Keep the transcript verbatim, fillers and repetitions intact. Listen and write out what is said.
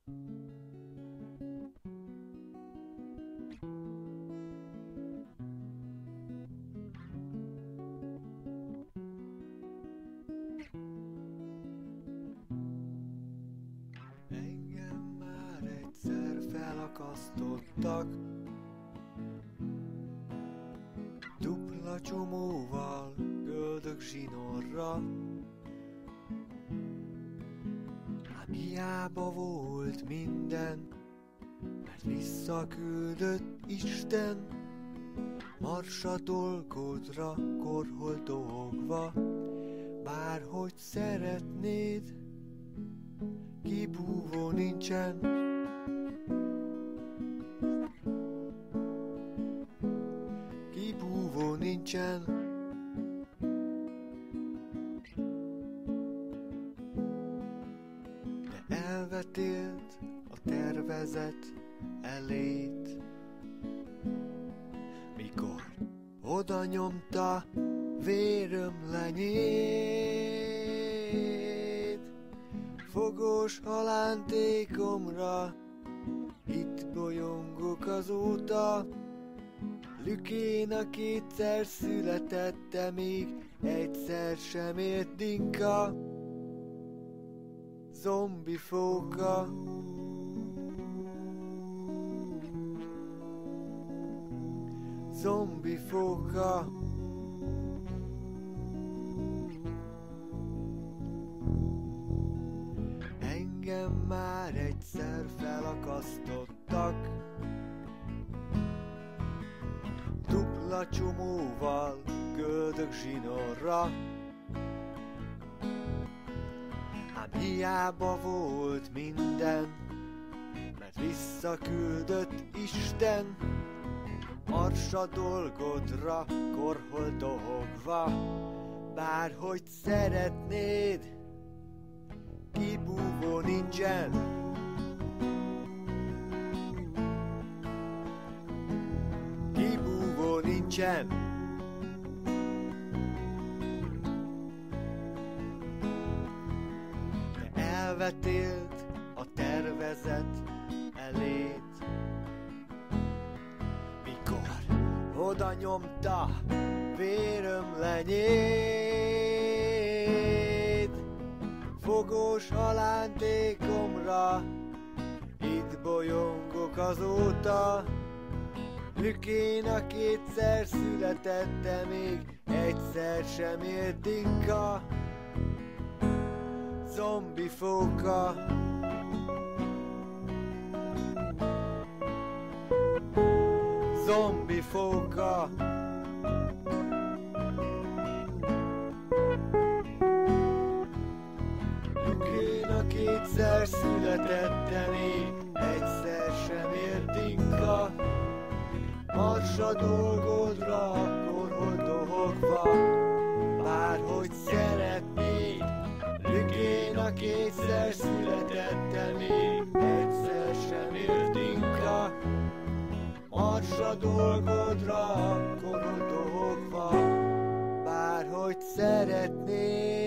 Engem már egyszer felakasztottak dupla csomóval köldök zsinórra. Ám hiába volt minden, mert visszaküldött Isten, mars a dolgodra korholtogva. Bárhogy szeretnéd, kibúvó nincsen. Kibúvó nincsen. De elvetélt a tervezet elét, mikor oda nyomta vérömlenyét fogós halántékomra. Itt bolyongok azóta, Lükéna kétszer született, de még egyszer sem ért dinka. Zombi fóka. Zombi fóka. Engem már egyszer felakasztottak dupla csomóval köldök zsinórra. Ám hiába volt minden, mert visszaküldött Isten, mars a dolgodra korholtogva. Bárhogy szeretnéd, kibúvó nincsen. Kibúvó nincsen. De elvetélt a tervezet elét, mikor oda nyomta vérömlenyét fogós halántékomra. Itt bolyongok azóta, Lükéna kétszer született, de még egyszer sem ért dinka. Zombi fóka. Zombi fóka. Lükéna kétszer született, de még egyszer sem ért dinka. Mars a dolgodra korholtogva. Bárhogy szeretnéd, Lükéna kétszer született, de még egyszer sem ért dinka. Mars a dolgodra korholtogva. Bárhogy szeretnéd,